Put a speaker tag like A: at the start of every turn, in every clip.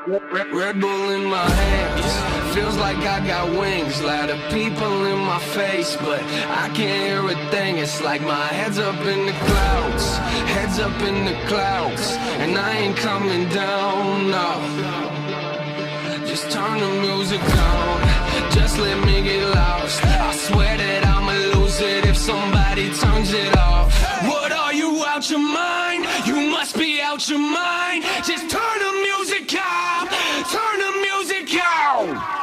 A: Red Bull in my hands, feels like I got wings. Lot of people in my face, but I can't hear a thing. It's like my head's up in the clouds, head's up in the clouds, and I ain't coming down, no. Just turn the music on, just let me get lost. I swear that I'ma lose it if somebody turns it off. What are you, out your mind? You must be out your mind. Just turn the music out, turn the music out.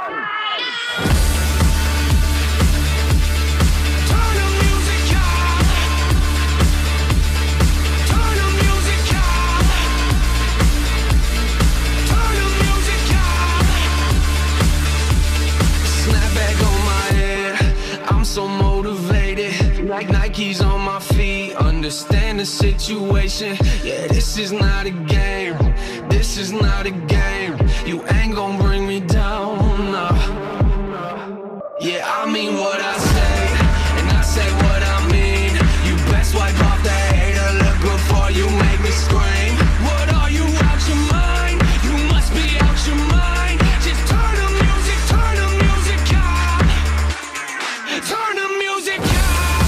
A: So motivated, like Nike's on my feet. Understand the situation. Yeah, this is not a game. This is not a game. You ain't gonna bring me down, no. Yeah, I mean what I say, and I say what I mean. You best wipe off that hater look before you make me scream. What are you, out your mind? You must be out your mind. Just turn the music, turn the music out. Turn the music out.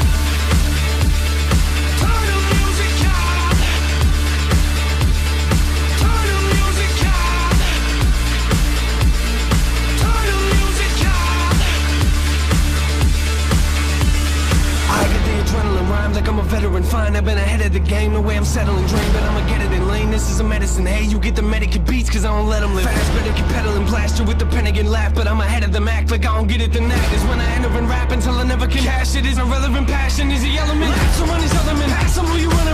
A: Turn the music out. Turn the music out. Turn the music out. I get the adrenaline rhymes like I'm a veteran. Fine, I've been ahead of the game. The way I'm settling drain, but I'ma get it in lane. This is a medicine. Hey, you get the medicate beats, cause I don't let them live fast. Better keep pedaling, blaster with the Pentagon laugh. But I'm ahead of the act like I don't get it, then that is when I enter and rap until I never can cash it. Is irrelevant, passion is the element. So run these elements, pass them who you wanna